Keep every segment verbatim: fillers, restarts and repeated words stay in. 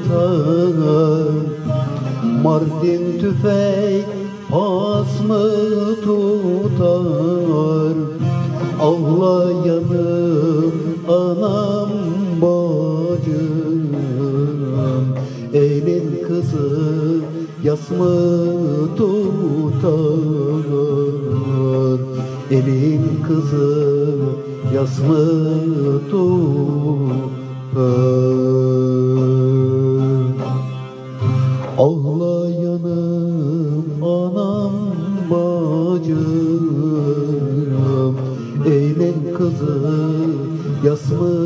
tutar, Mardin tüfek pas mı tutar? Ağlayanım anam bacım, elin kızı yas mı tutar? Elin kızı yas mı tutar? Ağlayanım anam bacım, elin kızı yas mı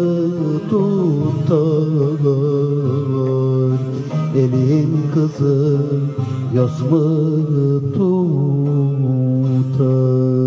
tutar? Elin kızı yas mı tutar?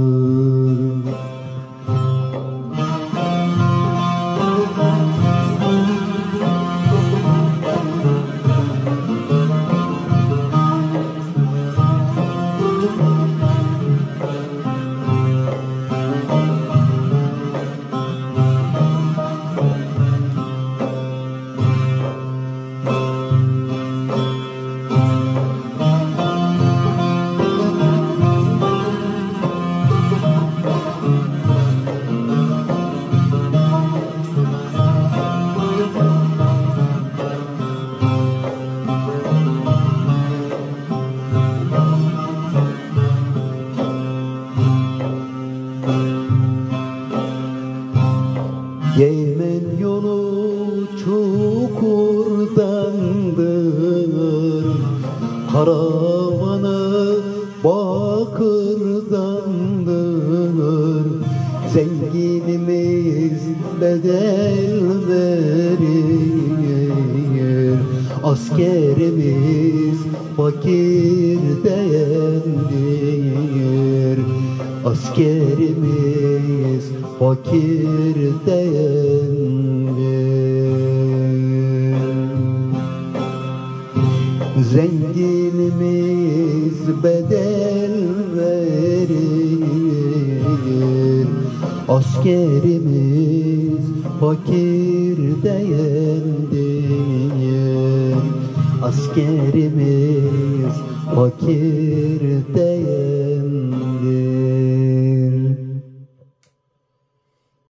Yemen yolu çukurdandır, karavanı bakırdandır. Zenginimiz bedel verir, askerimiz fakir değildir. Askerimiz fakir değildir. Zenginimiz bedel verir, askerimiz fakir değildir. Askerimiz fakir değildir.